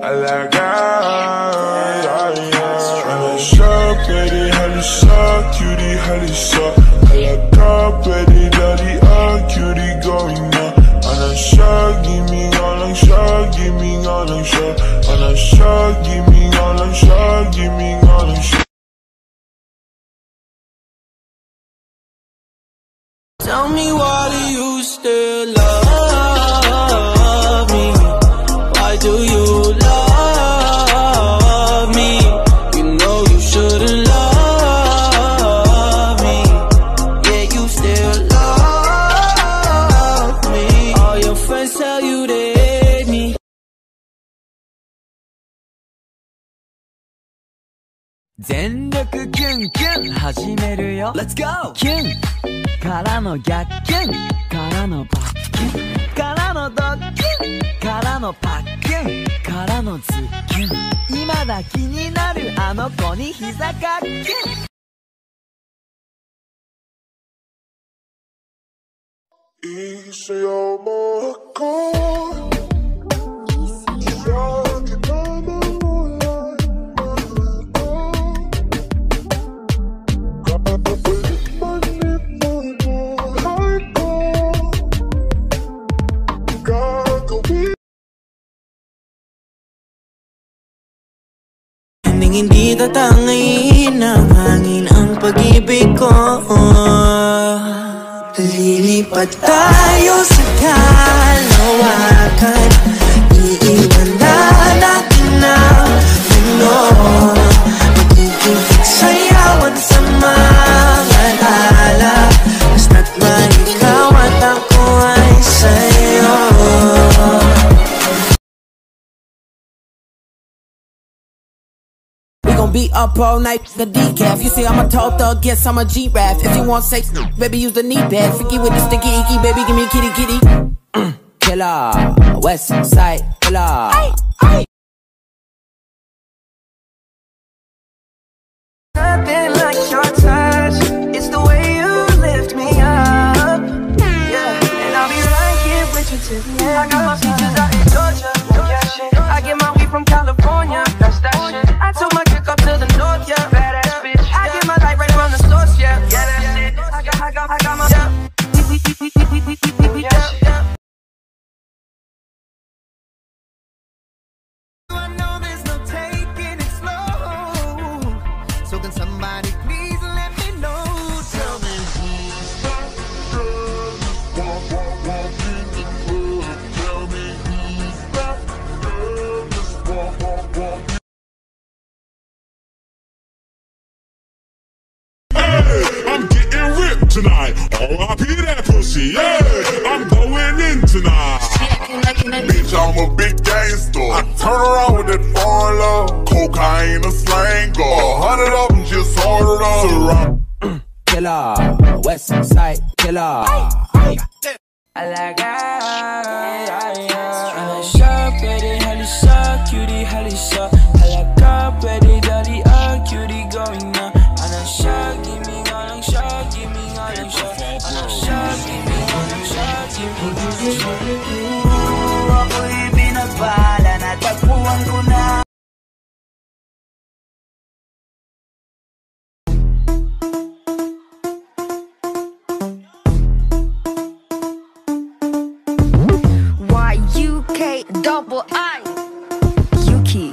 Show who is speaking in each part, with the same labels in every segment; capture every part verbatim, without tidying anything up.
Speaker 1: Pwede halisa, cutie halisa. Alaka, pwede dali ah, cutie going on. Anasha, give me all ang sha, give me all ang sha. Anasha, give me all ang sha, give me all ang sha.
Speaker 2: Tell me, why do you still love me? Why do you love me? You know you shouldn't love me, yet you still love me. All your friends tell you they hate me.
Speaker 3: 전력キュンキュン始めるよ Let's go! キュンからの逆キュンからのバッキュンからのドッキュンからのパッキュンからのズッキュン今だ気になるあの子に膝かっキュン
Speaker 1: Easy on my car.
Speaker 2: Hindi tatangayin ng hangin ang pag-ibig ko. Lilipat tayo sa kalawakan. Iiwan na natin ang mundo. Magiging sayawan sa mga tala. Basta't man ikaw at ako ay sa'yo. Be up all night, the decaf. You see I'm a tall thug, yes I'm a G-Rap. If you want sex, baby use the knee pad. Freaky with the sticky icky, baby give me kitty kitty. Mm. Killer, West Side Killer. Ay, ay. Nothing like your touch. It's the way you lift me up. Yeah, and I'll be right here with you till the end. I got my features out in Georgia. Yeah, shit. I get my weed from California. That's that shit. I took my up to the north, yeah, badass bitch. I get my light right from the source, yeah, yeah, that's it. I got, I got, I got my, yeah, yeah, yeah. I know there's no taking it slow, so can somebody please let me know? Tell me who's that girl? Walk, walk, walk in the club. Tell me who's that girl? Just walk, walk, walk.
Speaker 1: I'm getting ripped tonight. R I P that pussy, yeah. I'm going in tonight. Bitch, I'm a big gangster. I turn around with that foreign love. Cocaine, a slanger. A hundred of them just ordered up.
Speaker 2: Killer, West Side Killer.
Speaker 3: I like Anasha, pretty halisa, cutie halisa. I like pretty daddy, ah, cutie going on. Anasha, give me all ang sha, give me all ang sha. Anasha, give me all ang sha, give me all ang sha. Ako'y binabala, natagpuan ko na.
Speaker 4: Y U K double I Yuki.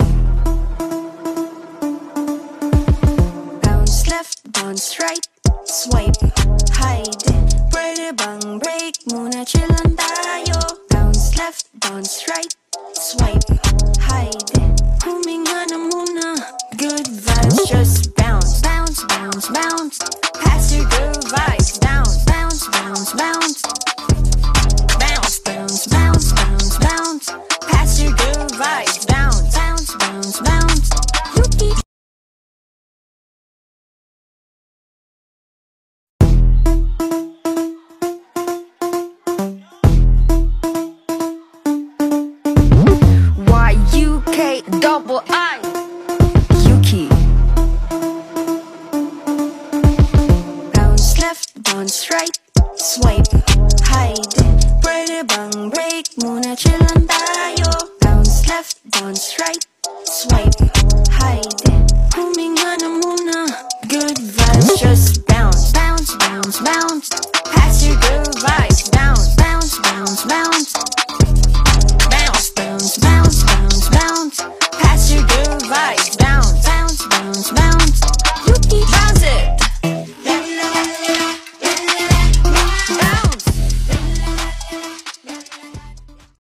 Speaker 4: Bounce left, bounce right, swipe, hide. Pwede bang break muna, chillan tayo. Bounce left, bounce right, swipe, hide. Huminga na muna, good vibes, just bounce, bounce, bounce, bounce. Pass your good vibes, bounce, bounce, bounce, bounce. Bounce, bounce, bounce, bounce, bounce. Pass your good vibes, bounce, bounce, bounce, bounce. Yuki. Y U K double I Yuki. Bounce left, bounce right, swipe, hide. Pwede bang break muna, chillan tayo. Bounce left, bounce right,